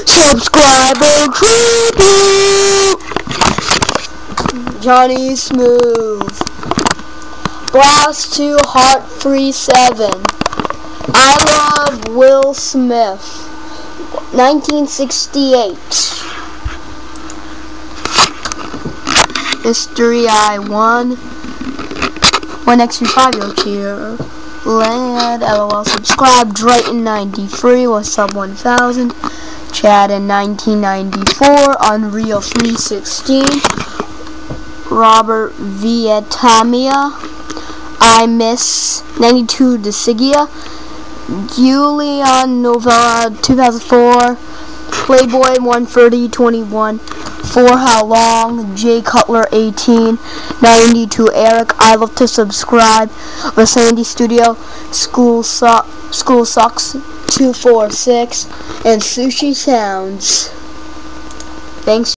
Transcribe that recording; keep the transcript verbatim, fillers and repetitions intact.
Subscriber tribute. Johnny Smooth. Blast to Heart three seven. I Love Will Smith. nineteen sixty-eight. History I won. one X five Yo cheer. Land LOL subscribe. Drayton ninety-three. What's up one thousand. Chad in nineteen ninety-four. Unreal three sixteen. Robert Vietnamia. I Miss ninety-two Desigia. Julian Novella two thousand four. Playboy one thirty twenty-one. For How Long. Jay Cutler eighteen. ninety-two Eric. I love to subscribe. The Sandy Studio. School so School Sucks two four six. And Sushi Sounds. Thanks.